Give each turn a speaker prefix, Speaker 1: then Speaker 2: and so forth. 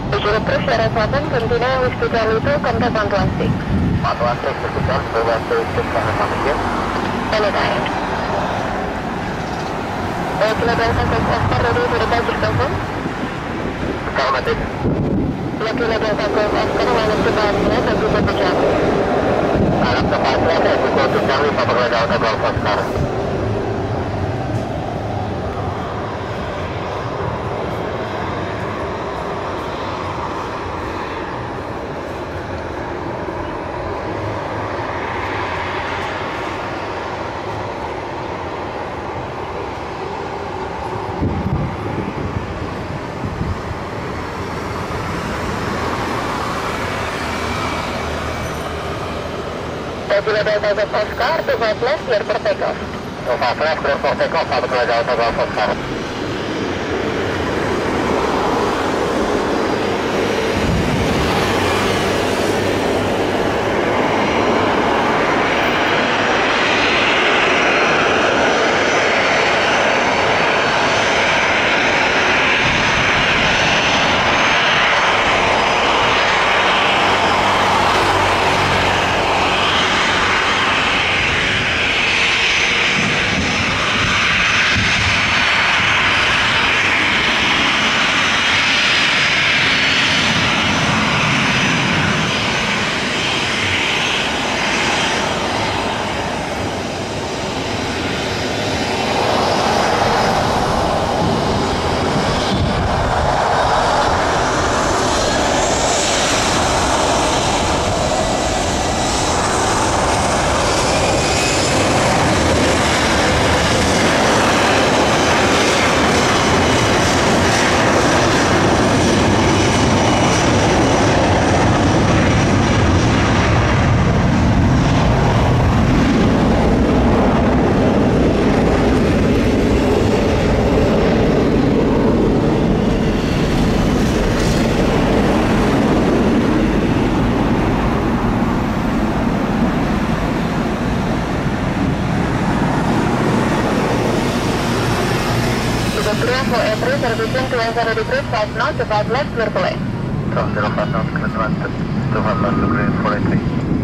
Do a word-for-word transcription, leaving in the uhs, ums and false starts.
Speaker 1: tujuh Approach Daerah Selatan, continue with to Charlie two, contact one one six.
Speaker 2: one one six, Hospital, two one six, Hospital.
Speaker 1: Anytime. Uh, Kilo Delta Coast Oscar, ready to the budget confirm?
Speaker 2: Affirmative.
Speaker 1: Ya, Kilo Delta Coast Oscar, minus to Barcelona, dan Google to Charlie.
Speaker 2: Salam ke Pasla, dan Google to Charlie, Papa Delta Golf Oscar.
Speaker 1: Kilo Delta Golf Oscar, two five left, clear for takeoff.
Speaker 2: two five left, clear for takeoff, Papa Delta Golf Oscar.
Speaker 1: For April, servicing to one zero degrees, five knots, to five left, clear for lane.
Speaker 2: zero five knots, clear to two five left, to green, four eight three.